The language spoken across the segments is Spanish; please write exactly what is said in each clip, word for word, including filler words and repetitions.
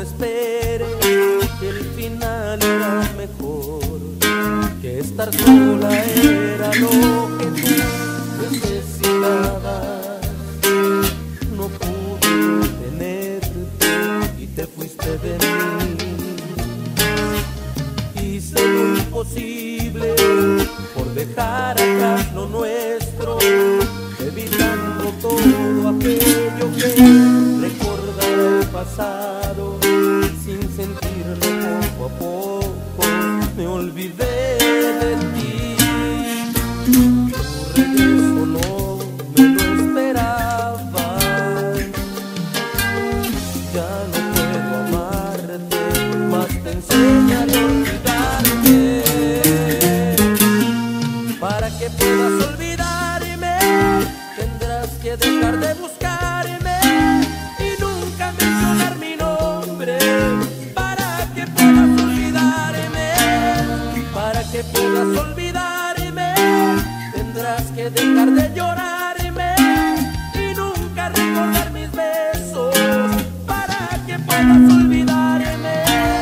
esperes que el final era mejor, que estar sola era lo que tú necesitabas. No pude tenerte y te fuiste de mí. Hice lo imposible por dejar atrás lo nuestro, evitando todo aquello que recordara el pasado. Sin sentirlo, poco a poco me olvidé de ti. Tu regreso no me lo esperaba. Ya no puedo amarte, más te enseñaré a olvidarte. Para que puedas olvidarme, tendrás que dejar de buscarme y nunca mencionar mi nombre. Para que puedas olvidarme, para que puedas olvidarme, tendrás que dejar de llorarme y nunca recordar mis besos. Para que puedas olvidarme.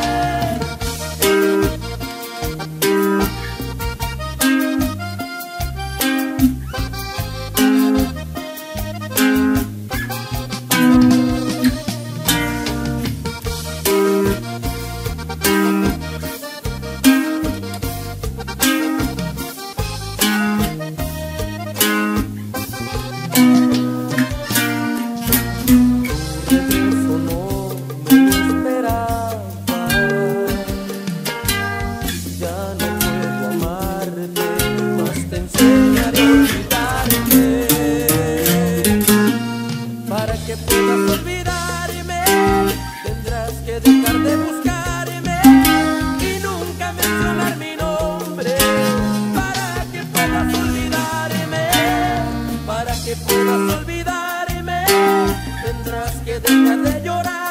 Para que puedas olvidarme, tendrás que dejar de buscarme y nunca mencionar mi nombre. Para que puedas olvidarme, para que puedas olvidarme, tendrás que dejar de llorar